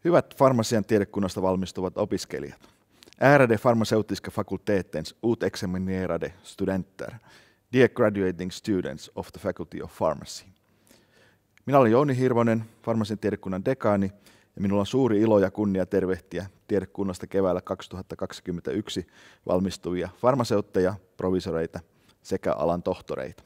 Hyvät farmasian tiedekunnasta valmistuvat opiskelijat. Ärade farmaceutiska fakultetens utexaminerade studenter. Dear graduating students of the Faculty of Pharmacy. Minä olen Jouni Hirvonen, farmasian tiedekunnan dekaani, ja minulla on suuri ilo ja kunnia tervehtiä tiedekunnasta keväällä 2021 valmistuvia farmaseutteja, provisoreita sekä alan tohtoreita.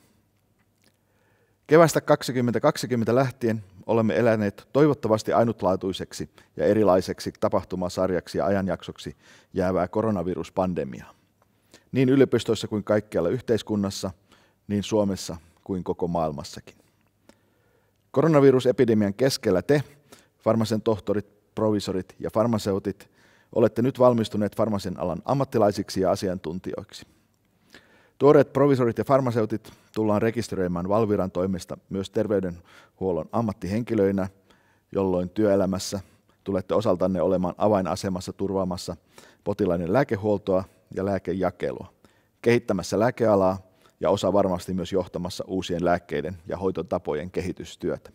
Keväästä 2020 lähtien olemme eläneet toivottavasti ainutlaatuiseksi ja erilaiseksi tapahtumasarjaksi ja ajanjaksoksi jäävää koronaviruspandemiaa. Niin yliopistoissa kuin kaikkialla yhteiskunnassa, niin Suomessa kuin koko maailmassakin. Koronavirusepidemian keskellä te, farmasian tohtorit, provisorit ja farmaseutit, olette nyt valmistuneet farmasian alan ammattilaisiksi ja asiantuntijoiksi. Tuoreet provisorit ja farmaseutit tullaan rekisteröimään Valviran toimesta myös terveydenhuollon ammattihenkilöinä, jolloin työelämässä tulette osaltanne olemaan avainasemassa turvaamassa potilaiden lääkehuoltoa ja lääkejakelua, kehittämässä lääkealaa ja osa varmasti myös johtamassa uusien lääkkeiden ja hoitotapojen kehitystyötä.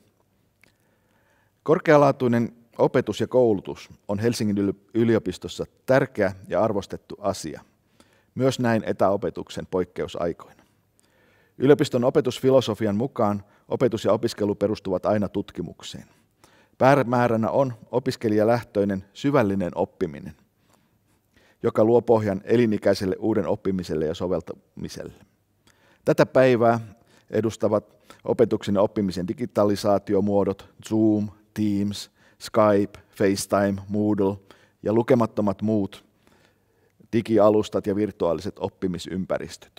Korkealaatuinen opetus ja koulutus on Helsingin yliopistossa tärkeä ja arvostettu asia, myös näin etäopetuksen poikkeusaikoina. Yliopiston opetusfilosofian mukaan opetus ja opiskelu perustuvat aina tutkimukseen. Päämääränä on opiskelijalähtöinen syvällinen oppiminen, joka luo pohjan elinikäiselle uuden oppimiselle ja soveltamiselle. Tätä päivää edustavat opetuksen ja oppimisen digitalisaatiomuodot Zoom, Teams, Skype, FaceTime, Moodle ja lukemattomat muut digialustat ja virtuaaliset oppimisympäristöt.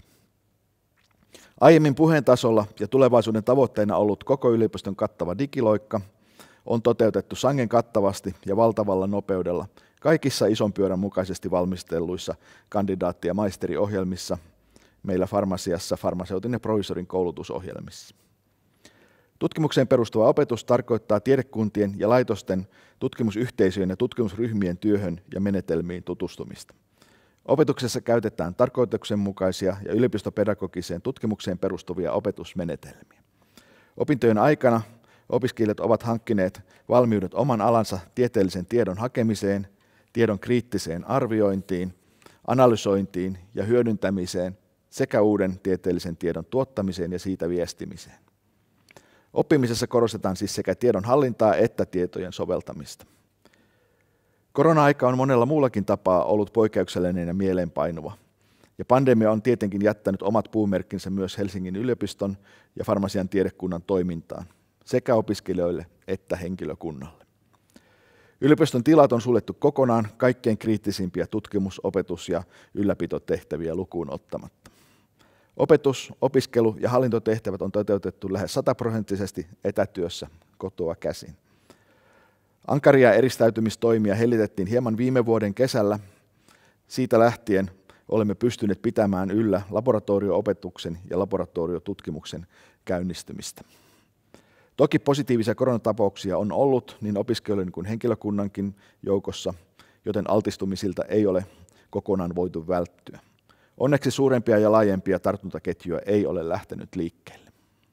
Aiemmin puheen tasolla ja tulevaisuuden tavoitteena ollut koko yliopiston kattava digiloikka on toteutettu sangen kattavasti ja valtavalla nopeudella kaikissa ison pyörän mukaisesti valmistelluissa kandidaatti- ja maisteriohjelmissa, meillä farmasiassa farmaseutin ja provisorin koulutusohjelmissa. Tutkimukseen perustuva opetus tarkoittaa tiedekuntien ja laitosten tutkimusyhteisöjen ja tutkimusryhmien työhön ja menetelmiin tutustumista. Opetuksessa käytetään tarkoituksenmukaisia ja yliopistopedagogiseen tutkimukseen perustuvia opetusmenetelmiä. Opintojen aikana opiskelijat ovat hankkineet valmiudet oman alansa tieteellisen tiedon hakemiseen, tiedon kriittiseen arviointiin, analysointiin ja hyödyntämiseen sekä uuden tieteellisen tiedon tuottamiseen ja siitä viestimiseen. Oppimisessa korostetaan siis sekä tiedon hallintaa että tietojen soveltamista. Korona-aika on monella muullakin tapaa ollut poikkeuksellinen ja mieleenpainuva, ja pandemia on tietenkin jättänyt omat puumerkkinsä myös Helsingin yliopiston ja farmasian tiedekunnan toimintaan, sekä opiskelijoille että henkilökunnalle. Yliopiston tilat on suljettu kokonaan kaikkein kriittisimpiä tutkimus-, opetus- ja ylläpitotehtäviä lukuun ottamatta. Opetus-, opiskelu- ja hallintotehtävät on toteutettu lähes 100% etätyössä kotoa käsin. Ankaria eristäytymistoimia hellitettiin hieman viime vuoden kesällä. Siitä lähtien olemme pystyneet pitämään yllä laboratorio-opetuksen ja laboratoriotutkimuksen käynnistymistä. Toki positiivisia koronatapauksia on ollut niin opiskelijoiden kuin henkilökunnankin joukossa, joten altistumisilta ei ole kokonaan voitu välttyä. Onneksi suurempia ja laajempia tartuntaketjuja ei ole lähtenyt liikkeelle.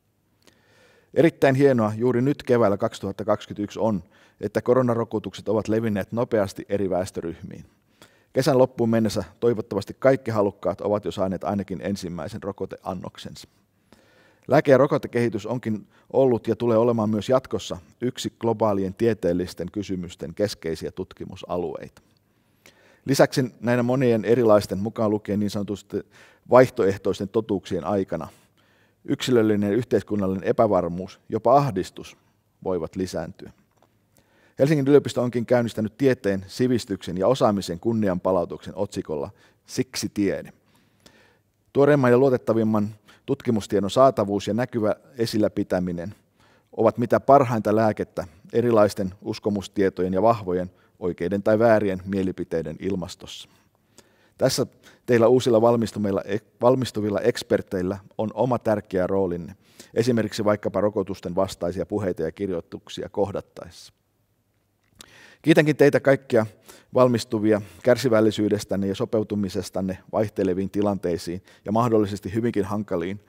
Erittäin hienoa juuri nyt keväällä 2021 on, että koronarokotukset ovat levinneet nopeasti eri väestöryhmiin. Kesän loppuun mennessä toivottavasti kaikki halukkaat ovat jo saaneet ainakin ensimmäisen rokoteannoksensa. Lääke- ja rokotekehitys onkin ollut ja tulee olemaan myös jatkossa yksi globaalien tieteellisten kysymysten keskeisiä tutkimusalueita. Lisäksi näiden monien erilaisten mukaan lukien niin sanotusti vaihtoehtoisten totuuksien aikana yksilöllinen ja yhteiskunnallinen epävarmuus, jopa ahdistus, voivat lisääntyä. Helsingin yliopisto onkin käynnistänyt tieteen, sivistyksen ja osaamisen kunnianpalautuksen otsikolla Siksi tiede. Tuoreimman ja luotettavimman tutkimustiedon saatavuus ja näkyvä esillä pitäminen ovat mitä parhainta lääkettä erilaisten uskomustietojen ja vahvojen, oikeiden tai väärien mielipiteiden ilmastossa. Tässä teillä uusilla valmistuvilla eksperteillä on oma tärkeä roolinne, esimerkiksi vaikkapa rokotusten vastaisia puheita ja kirjoituksia kohdattaessa. Kiitänkin teitä kaikkia valmistuvia kärsivällisyydestänne ja sopeutumisestanne vaihteleviin tilanteisiin ja mahdollisesti hyvinkin hankaliin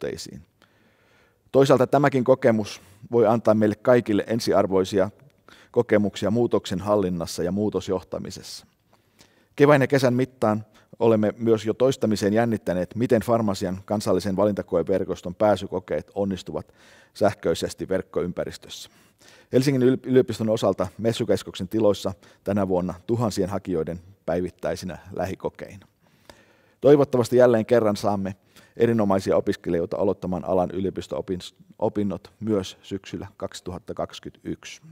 opiskeluolosuhteisiin. Toisaalta tämäkin kokemus voi antaa meille kaikille ensiarvoisia kokemuksia muutoksen hallinnassa ja muutosjohtamisessa. Kevään ja kesän mittaan olemme myös jo toistamiseen jännittäneet, miten farmasian kansallisen valintakoeverkoston pääsykokeet onnistuvat sähköisesti verkkoympäristössä. Helsingin yliopiston osalta Messukeskuksen tiloissa tänä vuonna tuhansien hakijoiden päivittäisinä lähikokeina. Toivottavasti jälleen kerran saamme erinomaisia opiskelijoita aloittamaan alan yliopisto-opinnot myös syksyllä 2021.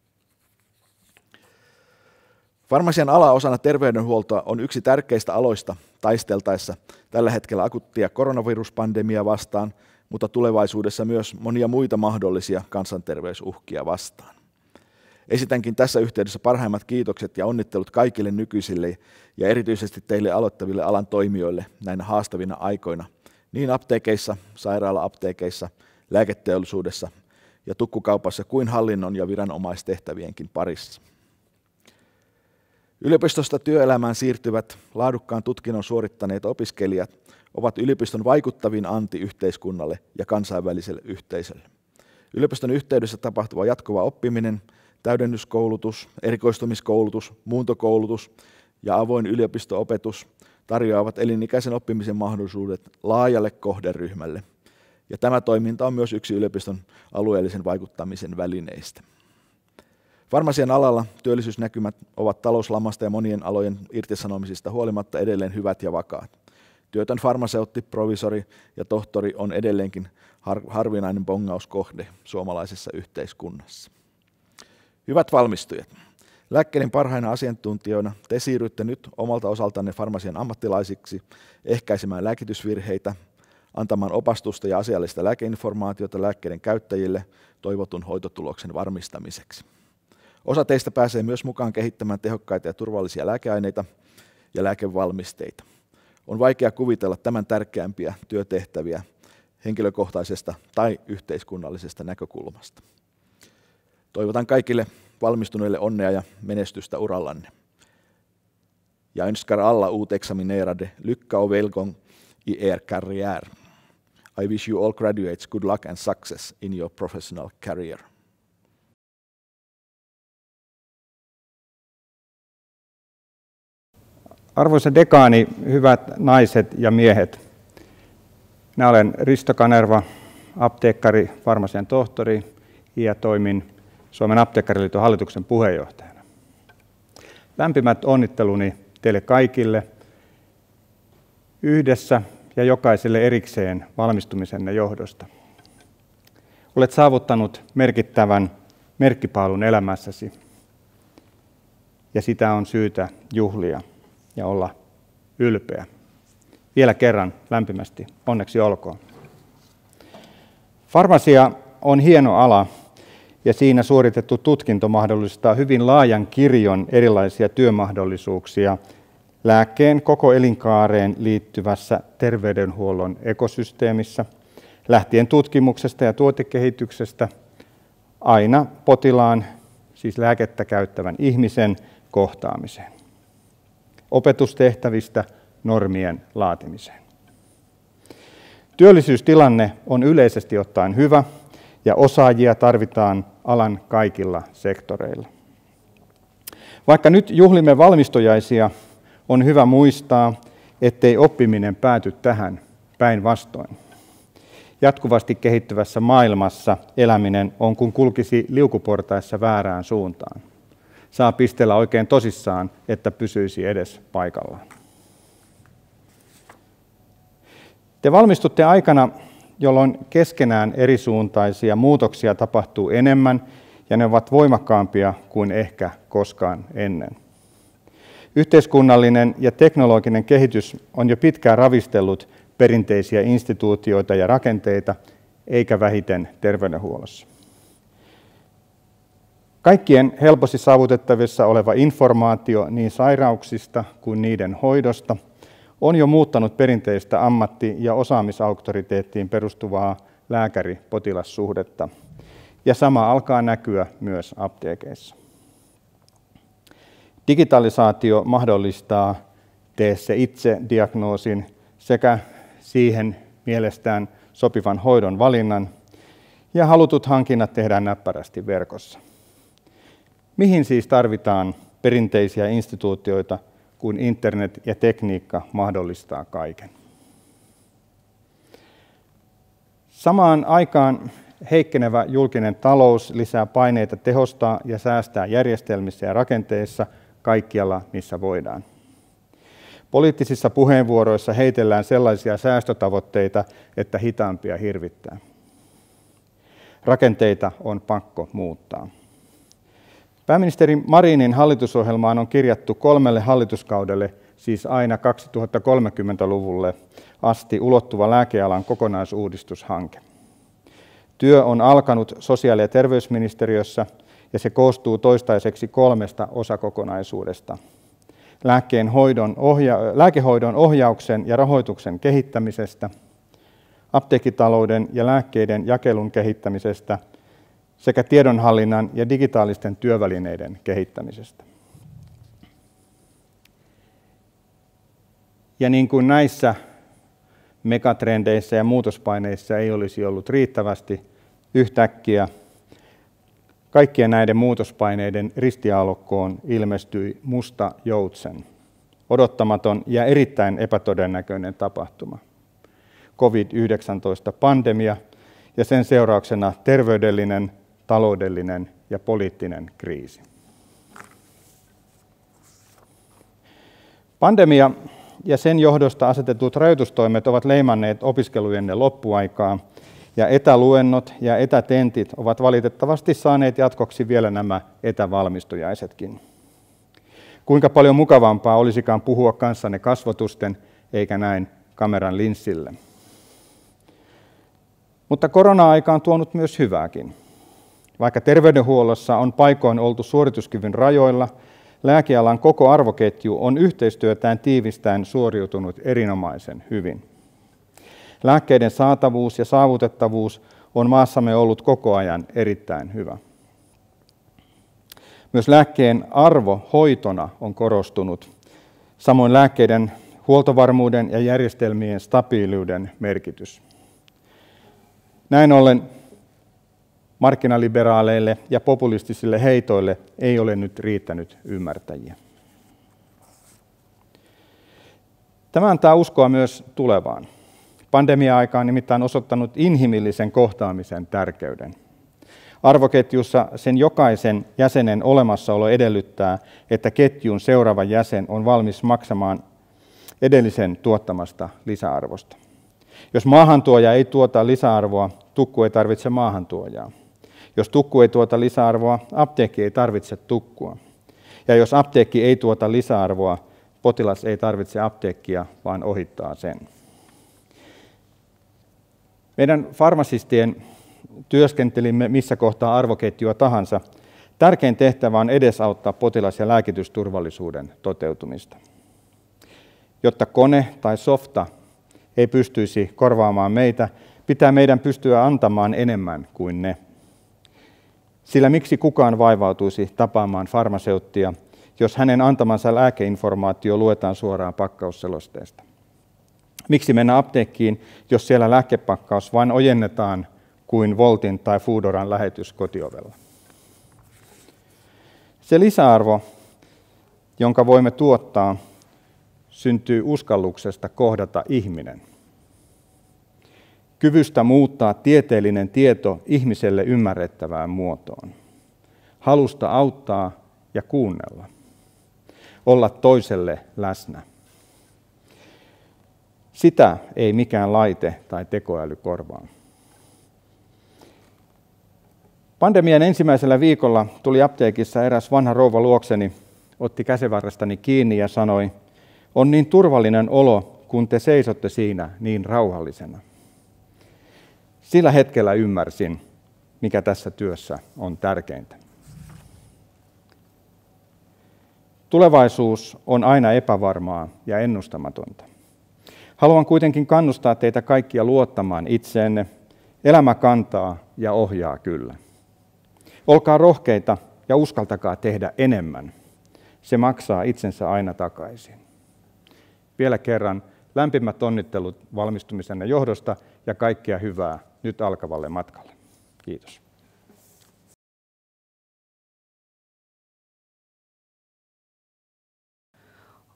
Farmasian ala osana terveydenhuoltoa on yksi tärkeistä aloista taisteltaessa tällä hetkellä akuuttia koronaviruspandemiaa vastaan, mutta tulevaisuudessa myös monia muita mahdollisia kansanterveysuhkia vastaan. Esitänkin tässä yhteydessä parhaimmat kiitokset ja onnittelut kaikille nykyisille ja erityisesti teille aloittaville alan toimijoille näinä haastavina aikoina, niin apteekeissa, sairaala-apteekeissa, lääketeollisuudessa ja tukkukaupassa kuin hallinnon ja viranomaistehtävienkin parissa. Yliopistosta työelämään siirtyvät laadukkaan tutkinnon suorittaneet opiskelijat ovat yliopiston vaikuttavin anti yhteiskunnalle ja kansainväliselle yhteisölle. Yliopiston yhteydessä tapahtuva jatkuva oppiminen, täydennyskoulutus, erikoistumiskoulutus, muuntokoulutus ja avoin yliopisto-opetus tarjoavat elinikäisen oppimisen mahdollisuudet laajalle kohderyhmälle. Ja tämä toiminta on myös yksi yliopiston alueellisen vaikuttamisen välineistä. Farmasian alalla työllisyysnäkymät ovat talouslamasta ja monien alojen irtisanomisista huolimatta edelleen hyvät ja vakaat. Työtön farmaseutti, provisori ja tohtori on edelleenkin harvinainen bongauskohde suomalaisessa yhteiskunnassa. Hyvät valmistujat, lääkkeiden parhaina asiantuntijoina te siirrytte nyt omalta osaltanne farmasian ammattilaisiksi ehkäisemään lääkitysvirheitä, antamaan opastusta ja asiallista lääkeinformaatiota lääkkeiden käyttäjille toivotun hoitotuloksen varmistamiseksi. Osa teistä pääsee myös mukaan kehittämään tehokkaita ja turvallisia lääkeaineita ja lääkevalmisteita. On vaikea kuvitella tämän tärkeämpiä työtehtäviä henkilökohtaisesta tai yhteiskunnallisesta näkökulmasta. Toivotan kaikille valmistuneille onnea ja menestystä urallanne. Ja önskar alla utexaminerade lycka och välgång i er karriär. I wish you all graduates good luck and success in your professional career. Arvoisa dekaani, hyvät naiset ja miehet. Minä olen Risto Kanerva, apteekkari, farmasian tohtori ja toimin Suomen Apteekkariliiton hallituksen puheenjohtajana. Lämpimät onnitteluni teille kaikille yhdessä ja jokaiselle erikseen valmistumisenne johdosta. Olet saavuttanut merkittävän merkkipaalun elämässäsi ja sitä on syytä juhlia ja olla ylpeä. Vielä kerran lämpimästi onneksi olkoon. Farmasia on hieno ala ja siinä suoritettu tutkinto mahdollistaa hyvin laajan kirjon erilaisia työmahdollisuuksia lääkkeen koko elinkaareen liittyvässä terveydenhuollon ekosysteemissä, lähtien tutkimuksesta ja tuotekehityksestä aina potilaan, siis lääkettä käyttävän ihmisen kohtaamiseen. Opetustehtävistä normien laatimiseen. Työllisyystilanne on yleisesti ottaen hyvä ja osaajia tarvitaan alan kaikilla sektoreilla. Vaikka nyt juhlimme valmistujaisia, on hyvä muistaa, ettei oppiminen pääty tähän, päinvastoin. Jatkuvasti kehittyvässä maailmassa eläminen on kuin kulkisi liukuportaissa väärään suuntaan. Saa pistellä oikein tosissaan, että pysyisi edes paikallaan. Te valmistutte aikana, jolloin keskenään erisuuntaisia muutoksia tapahtuu enemmän ja ne ovat voimakkaampia kuin ehkä koskaan ennen. Yhteiskunnallinen ja teknologinen kehitys on jo pitkään ravistellut perinteisiä instituutioita ja rakenteita, eikä vähiten terveydenhuollossa. Kaikkien helposti saavutettavissa oleva informaatio niin sairauksista kuin niiden hoidosta on jo muuttanut perinteistä ammatti- ja osaamisauktoriteettiin perustuvaa lääkäri-potilassuhdetta, ja sama alkaa näkyä myös apteekeissa. Digitalisaatio mahdollistaa tee se itse -diagnoosin sekä siihen mielestään sopivan hoidon valinnan, ja halutut hankinnat tehdään näppärästi verkossa. Mihin siis tarvitaan perinteisiä instituutioita, kun internet ja tekniikka mahdollistaa kaiken? Samaan aikaan heikkenevä julkinen talous lisää paineita tehostaa ja säästää järjestelmissä ja rakenteissa kaikkialla, missä voidaan. Poliittisissa puheenvuoroissa heitellään sellaisia säästötavoitteita, että hitaampia hirvittää. Rakenteita on pakko muuttaa. Pääministeri Marinin hallitusohjelmaan on kirjattu 3 hallituskaudelle, siis aina 2030-luvulle asti ulottuva lääkealan kokonaisuudistushanke. Työ on alkanut sosiaali- ja terveysministeriössä ja se koostuu toistaiseksi 3 osakokonaisuudesta. Lääkehoidon ohjauksen ja rahoituksen kehittämisestä, apteekkitalouden ja lääkkeiden jakelun kehittämisestä sekä tiedonhallinnan ja digitaalisten työvälineiden kehittämisestä. Ja niin kuin näissä megatrendeissä ja muutospaineissa ei olisi ollut riittävästi, yhtäkkiä kaikkien näiden muutospaineiden ristiaallokkoon ilmestyi musta joutsen, odottamaton ja erittäin epätodennäköinen tapahtuma. COVID-19-pandemia ja sen seurauksena terveydellinen, taloudellinen ja poliittinen kriisi. Pandemia ja sen johdosta asetetut rajoitustoimet ovat leimanneet opiskelujenne loppuaikaa, ja etäluennot ja etätentit ovat valitettavasti saaneet jatkoksi vielä nämä etävalmistujaisetkin. Kuinka paljon mukavampaa olisikaan puhua kanssanne kasvotusten, eikä näin kameran linssille. Mutta korona-aika on tuonut myös hyvääkin. Vaikka terveydenhuollossa on paikoin oltu suorituskyvyn rajoilla, lääkealan koko arvoketju on yhteistyötään tiivistäen suoriutunut erinomaisen hyvin. Lääkkeiden saatavuus ja saavutettavuus on maassamme ollut koko ajan erittäin hyvä. Myös lääkkeen arvo hoitona on korostunut, samoin lääkkeiden huoltovarmuuden ja järjestelmien stabiiliuden merkitys. Näin ollen markkinaliberaaleille ja populistisille heitoille ei ole nyt riittänyt ymmärtäjiä. Tämä antaa uskoa myös tulevaan. Pandemia-aika on nimittäin osoittanut inhimillisen kohtaamisen tärkeyden. Arvoketjussa sen jokaisen jäsenen olemassaolo edellyttää, että ketjun seuraava jäsen on valmis maksamaan edellisen tuottamasta lisäarvosta. Jos maahantuoja ei tuota lisäarvoa, tukku ei tarvitse maahantuojaa. Jos tukku ei tuota lisäarvoa, apteekki ei tarvitse tukkua. Ja jos apteekki ei tuota lisäarvoa, potilas ei tarvitse apteekkia, vaan ohittaa sen. Meidän farmasistien työskentelimme missä kohtaa arvoketjua tahansa. Tärkein tehtävä on edesauttaa potilas- ja lääkitysturvallisuuden toteutumista. Jotta kone tai softa ei pystyisi korvaamaan meitä, pitää meidän pystyä antamaan enemmän kuin ne. Sillä miksi kukaan vaivautuisi tapaamaan farmaseuttia, jos hänen antamansa lääkeinformaatio luetaan suoraan pakkausselosteesta? Miksi mennä apteekkiin, jos siellä lääkepakkaus vain ojennetaan kuin Woltin tai Foodoran lähetys kotiovella? Se lisäarvo, jonka voimme tuottaa, syntyy uskalluksesta kohdata ihminen. Kyvystä muuttaa tieteellinen tieto ihmiselle ymmärrettävään muotoon. Halusta auttaa ja kuunnella. Olla toiselle läsnä. Sitä ei mikään laite tai tekoäly korvaa. Pandemian ensimmäisellä viikolla tuli apteekissa eräs vanha rouva luokseni, otti käsivarrestani kiinni ja sanoi, on niin turvallinen olo, kun te seisotte siinä niin rauhallisena. Sillä hetkellä ymmärsin, mikä tässä työssä on tärkeintä. Tulevaisuus on aina epävarmaa ja ennustamatonta. Haluan kuitenkin kannustaa teitä kaikkia luottamaan itseenne. Elämä kantaa ja ohjaa kyllä. Olkaa rohkeita ja uskaltakaa tehdä enemmän. Se maksaa itsensä aina takaisin. Vielä kerran lämpimät onnittelut valmistumisenne johdosta ja kaikkea hyvää nyt alkavalle matkalle. Kiitos.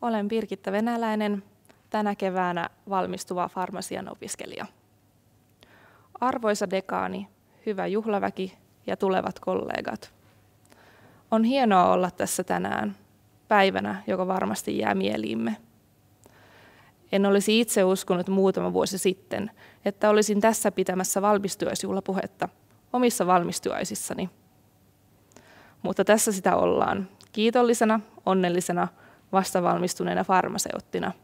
Olen Birgitta Venäläinen, tänä keväänä valmistuva farmasian opiskelija. Arvoisa dekaani, hyvä juhlaväki ja tulevat kollegat. On hienoa olla tässä tänään, päivänä, joka varmasti jää mieliimme. En olisi itse uskonut muutama vuosi sitten, että olisin tässä pitämässä valmistujaisjuhlapuhetta omissa valmistujaisissani. Mutta tässä sitä ollaan, kiitollisena, onnellisena, vastavalmistuneena farmaseuttina.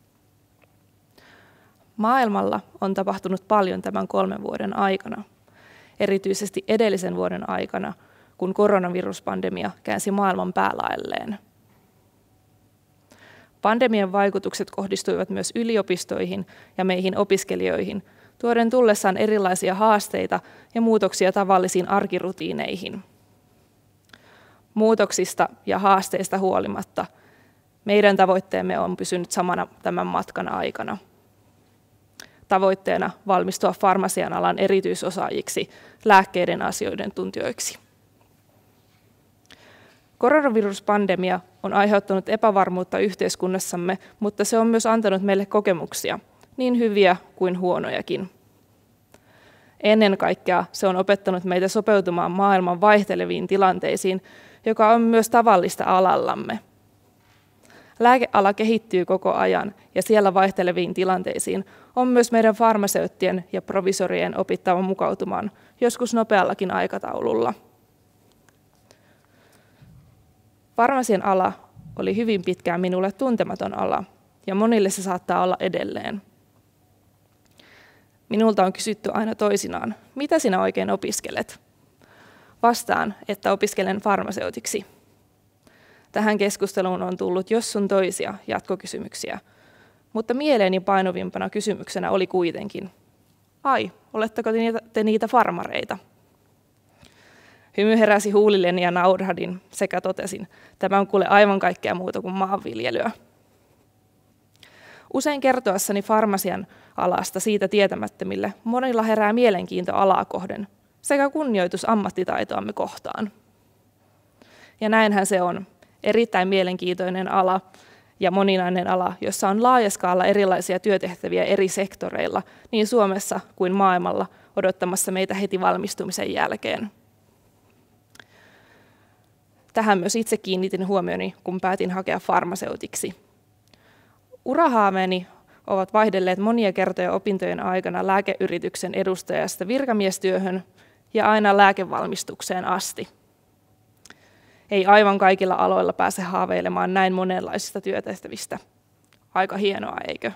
Maailmalla on tapahtunut paljon tämän 3 vuoden aikana, erityisesti edellisen vuoden aikana, kun koronaviruspandemia käänsi maailman päälaelleen. Pandemian vaikutukset kohdistuivat myös yliopistoihin ja meihin opiskelijoihin, tuoden tullessaan erilaisia haasteita ja muutoksia tavallisiin arkirutiineihin. Muutoksista ja haasteista huolimatta meidän tavoitteemme on pysynyt samana tämän matkan aikana. Tavoitteena valmistua farmasian alan erityisosaajiksi, lääkkeiden asioiden tuntijoiksi. Koronaviruspandemia on aiheuttanut epävarmuutta yhteiskunnassamme, mutta se on myös antanut meille kokemuksia, niin hyviä kuin huonojakin. Ennen kaikkea se on opettanut meitä sopeutumaan maailman vaihteleviin tilanteisiin, joka on myös tavallista alallamme. Lääkeala kehittyy koko ajan ja siellä vaihteleviin tilanteisiin on myös meidän farmaseuttien ja provisorien opittava mukautumaan, joskus nopeallakin aikataululla. Farmasian ala oli hyvin pitkään minulle tuntematon ala, ja monille se saattaa olla edelleen. Minulta on kysytty aina toisinaan, mitä sinä oikein opiskelet? Vastaan, että opiskelen farmaseutiksi. Tähän keskusteluun on tullut jos sun toisia jatkokysymyksiä, mutta mieleeni painovimpana kysymyksenä oli kuitenkin, ai, oletteko te niitä farmareita? Hymy heräsi huulilleni ja naurahdin sekä totesin, tämä on kuule aivan kaikkea muuta kuin maanviljelyä. Usein kertoessani farmasian alasta siitä tietämättömille monilla herää mielenkiinto alaa kohden sekä kunnioitus ammattitaitoamme kohtaan. Ja näinhän se on. Erittäin mielenkiintoinen ala ja moninainen ala, jossa on laaja skaala erilaisia työtehtäviä eri sektoreilla, niin Suomessa kuin maailmalla, odottamassa meitä heti valmistumisen jälkeen. Tähän myös itse kiinnitin huomioni, kun päätin hakea farmaseutiksi. Urahaaveeni ovat vaihdelleet monia kertoja opintojen aikana lääkeyrityksen edustajasta virkamiestyöhön ja aina lääkevalmistukseen asti. Ei aivan kaikilla aloilla pääse haaveilemaan näin monenlaisista työtehtävistä. Aika hienoa, eikö?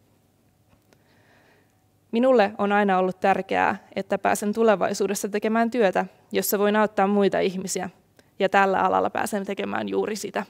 Minulle on aina ollut tärkeää, että pääsen tulevaisuudessa tekemään työtä, jossa voin auttaa muita ihmisiä, ja tällä alalla pääsen tekemään juuri sitä.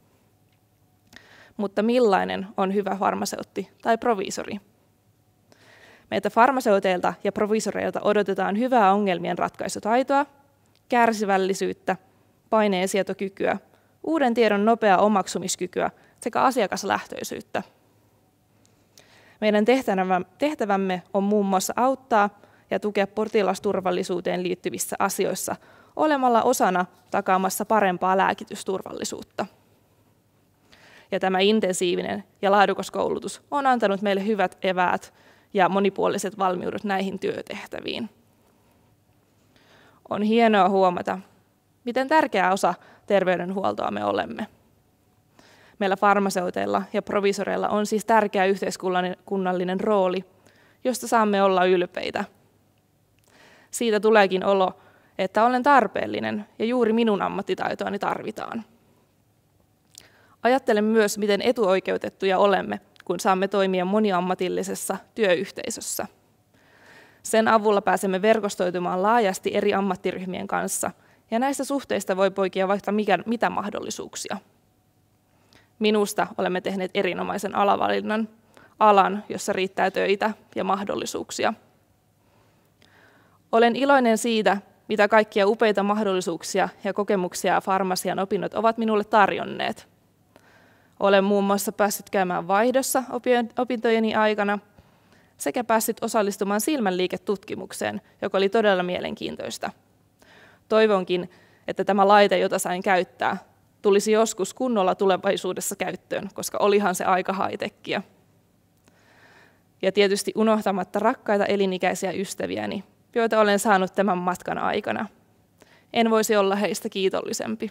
Mutta millainen on hyvä farmaseutti tai proviisori? Meiltä farmaseuteilta ja proviisoreilta odotetaan hyvää ongelmien ratkaisutaitoa, kärsivällisyyttä, paineensietokykyä, uuden tiedon nopeaa omaksumiskykyä sekä asiakaslähtöisyyttä. Meidän tehtävämme on muun muassa auttaa ja tukea potilasturvallisuuteen liittyvissä asioissa olemalla osana takaamassa parempaa lääkitysturvallisuutta. Ja tämä intensiivinen ja laadukas koulutus on antanut meille hyvät eväät ja monipuoliset valmiudet näihin työtehtäviin. On hienoa huomata, miten tärkeä osa terveydenhuoltoa me olemme. Meillä farmaseuteilla ja proviisoreilla on siis tärkeä yhteiskunnallinen rooli, josta saamme olla ylpeitä. Siitä tuleekin olo, että olen tarpeellinen ja juuri minun ammattitaitoani tarvitaan. Ajattelen myös, miten etuoikeutettuja olemme, kun saamme toimia moniammatillisessa työyhteisössä. Sen avulla pääsemme verkostoitumaan laajasti eri ammattiryhmien kanssa, ja näistä suhteista voi poikia vaikka mitä mahdollisuuksia. Minusta olemme tehneet erinomaisen alavalinnan, alan, jossa riittää töitä ja mahdollisuuksia. Olen iloinen siitä, mitä kaikkia upeita mahdollisuuksia ja kokemuksia farmasian opinnot ovat minulle tarjonneet. Olen muun muassa päässyt käymään vaihdossa opintojeni aikana sekä päässyt osallistumaan silmänliiketutkimukseen, joka oli todella mielenkiintoista. Toivonkin, että tämä laite, jota sain käyttää, tulisi joskus kunnolla tulevaisuudessa käyttöön, koska olihan se aika high-techia. Ja tietysti unohtamatta rakkaita elinikäisiä ystäviäni, joita olen saanut tämän matkan aikana. En voisi olla heistä kiitollisempi.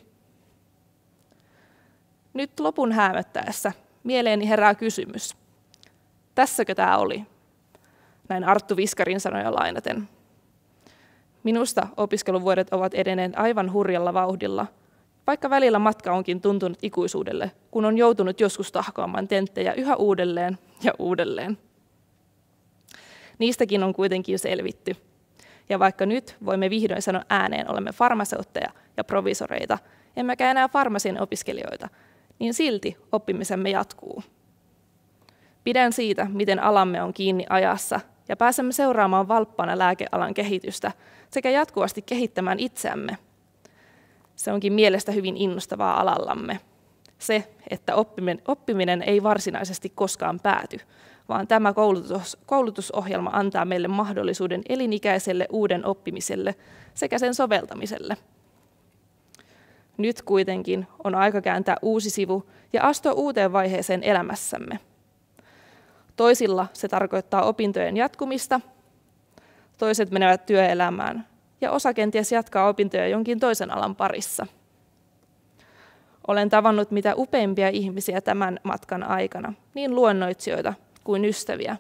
Nyt lopun häämöttäessä mieleeni herää kysymys. Tässäkö tämä oli? Näin Arttu Viskarin sanoja lainaten. Minusta opiskeluvuodet ovat edenneet aivan hurjalla vauhdilla, vaikka välillä matka onkin tuntunut ikuisuudelle, kun on joutunut joskus tahkoamaan tenttejä yhä uudelleen ja uudelleen. Niistäkin on kuitenkin selvitty. Ja vaikka nyt voimme vihdoin sanoa ääneen olemme farmaseutteja ja provisoreita, emmekä enää farmasian opiskelijoita, niin silti oppimisemme jatkuu. Pidän siitä, miten alamme on kiinni ajassa ja pääsemme seuraamaan valppaana lääkealan kehitystä sekä jatkuvasti kehittämään itseämme. Se onkin mielestä hyvin innostavaa alallamme. Se, että oppiminen ei varsinaisesti koskaan pääty, vaan tämä koulutusohjelma antaa meille mahdollisuuden elinikäiselle uuden oppimiselle sekä sen soveltamiselle. Nyt kuitenkin on aika kääntää uusi sivu ja astua uuteen vaiheeseen elämässämme. Toisilla se tarkoittaa opintojen jatkumista, toiset menevät työelämään ja osa kenties jatkaa opintoja jonkin toisen alan parissa. Olen tavannut mitä upeimpia ihmisiä tämän matkan aikana, niin luennoitsijoita kuin ystäviä.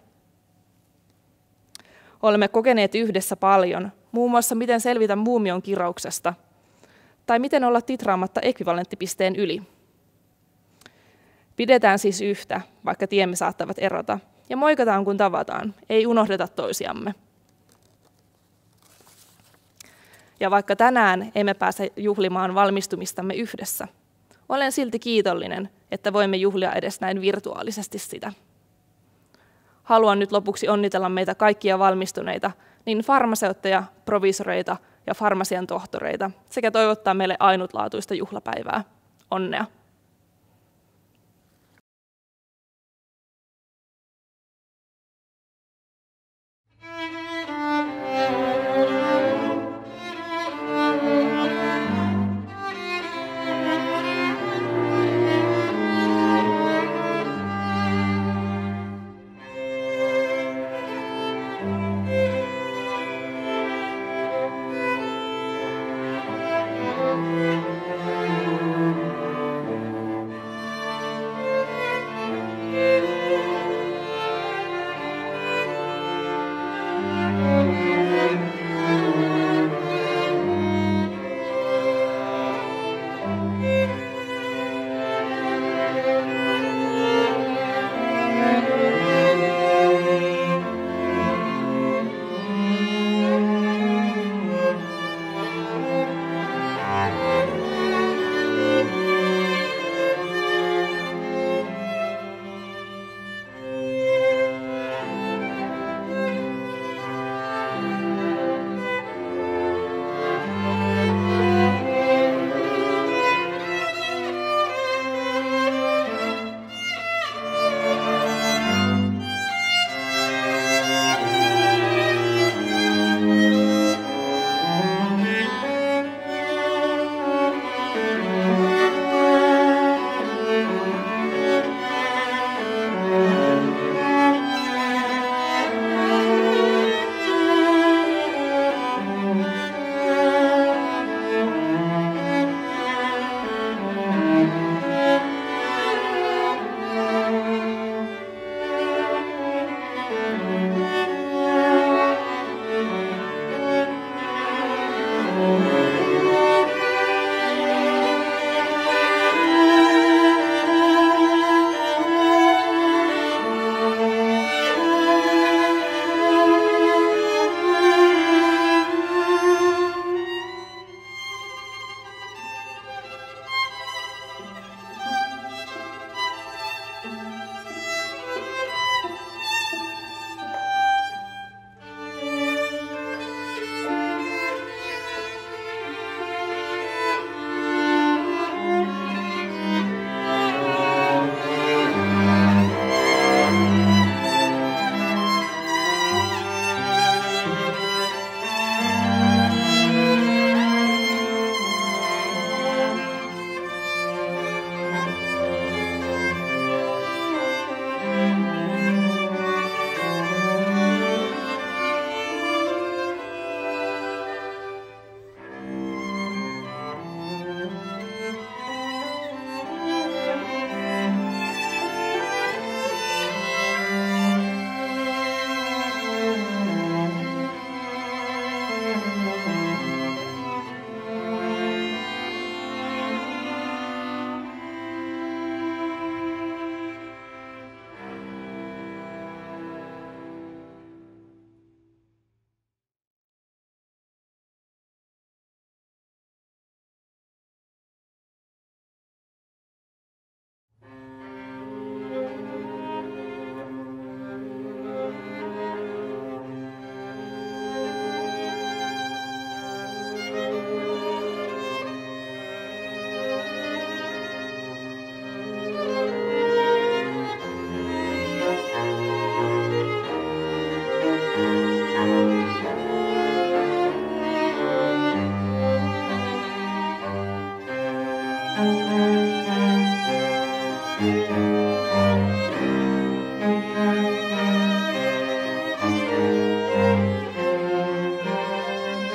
Olemme kokeneet yhdessä paljon, muun muassa miten selvitä muumion kirouksesta tai miten olla titraamatta ekvivalenttipisteen yli. Pidetään siis yhtä, vaikka tiemme saattavat erota, ja moikataan kun tavataan, ei unohdeta toisiamme. Ja vaikka tänään emme pääse juhlimaan valmistumistamme yhdessä, olen silti kiitollinen, että voimme juhlia edes näin virtuaalisesti sitä. Haluan nyt lopuksi onnitella meitä kaikkia valmistuneita, niin farmaseutteja, provisoreita ja farmasian tohtoreita, sekä toivottaa meille ainutlaatuista juhlapäivää. Onnea!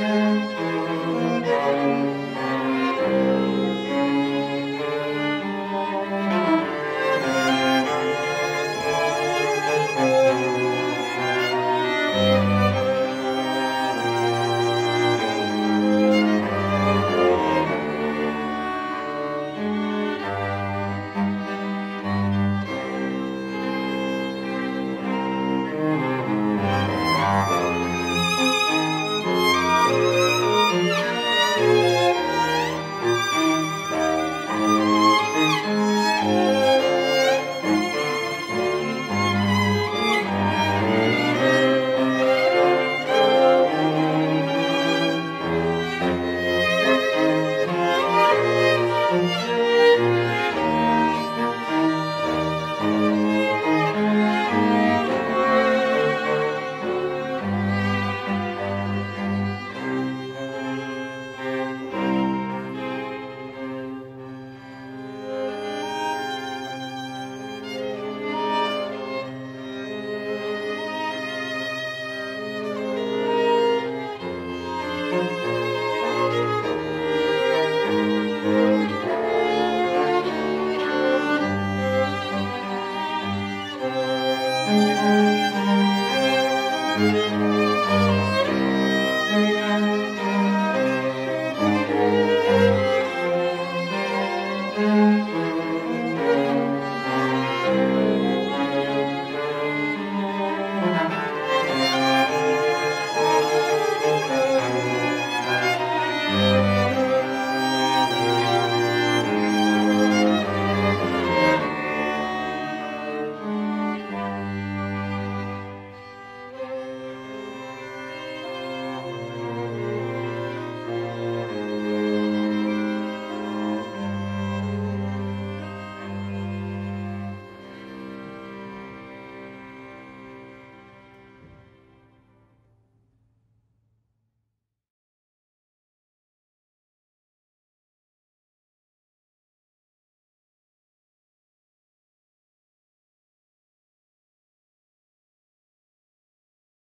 Amen.